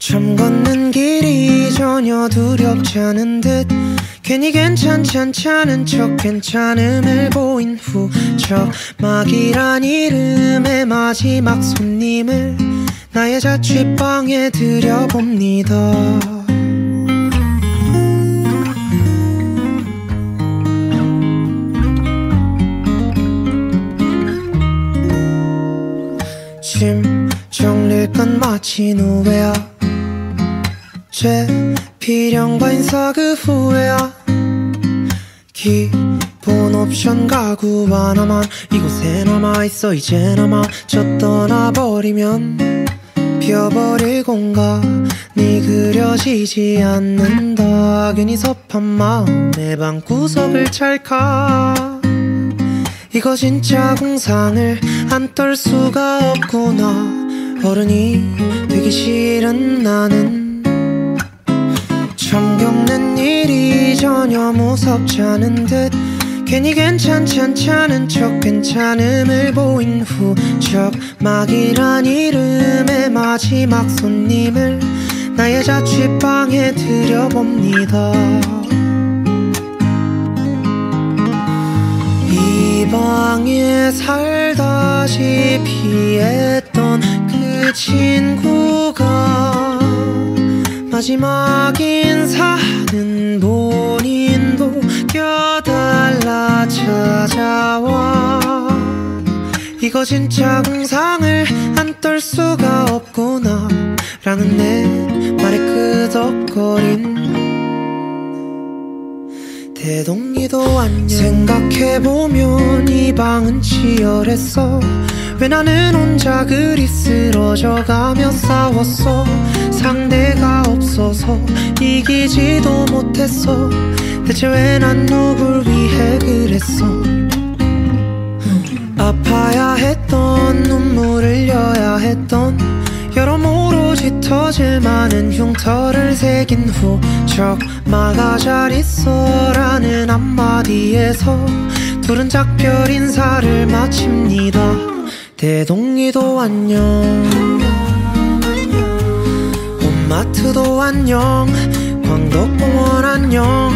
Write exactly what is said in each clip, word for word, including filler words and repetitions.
처음 걷는 길이 전혀 두렵지 않은 듯 괜히 괜찮지 않자는 척 괜찮음을 보인 후 저 막이란 이름의 마지막 손님을 나의 자취방에 들여봅니다. 짐 정릴 건 마친 후에야 제 필연과 인사 그 후에야 기본 옵션 가구 하나만 이곳에 남아있어. 이제나마 저 떠나버리면 비어버릴 공간이 그려지지 않는다. 괜히 섭한 마음의 방구석을 찰까. 이거 진짜 공상을 안 떨 수가 없구나. 어른이 되기 싫은 나는 처음 겪는 일이 전혀 무섭지 않은 듯 괜히 괜찮지 않자는 척 괜찮음을 보인 후 적막이란 이름의 마지막 손님을 나의 자취방에 들여봅니다. 이 방에 살다시피 했던 그 친구가 마지막 인사는 본인도 껴달라 찾아와. 이거 진짜 공상을 안 떨 수가 없구나 라는 내 말에 끄덕거린 대동이도 안녕. 생각해보면 이 방은 치열했어. 왜 나는 혼자 그리 쓰러져가며 싸웠어. 상대가 없어서 이기지도 못했어. 대체 왜 난 누굴 위해 그랬어. 아파야 했던 눈물을 흘려야 했던 여러모로 짙어질 많은 흉터를 새긴 후 적마가 잘 있어 라는 한마디에서 둘은 작별 인사를 마칩니다. 대동이도 안녕, 홈마트도 안녕, 광덕공원 안녕,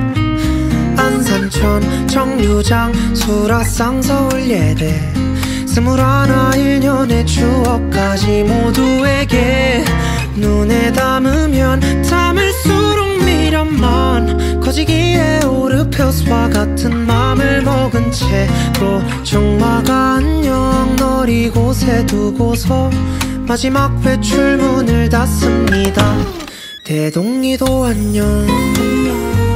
안산천 정류장 수라상 서울예대 스물하나 일 년의 추억까지 모두에게 눈에 담으면 담을수록 미련만 커지기에 오르페스와 같은 맘을 먹은 채로 정마가 안녕 널 이곳에 두고서 마지막 회출문을 닫습니다. 대동이도 안녕.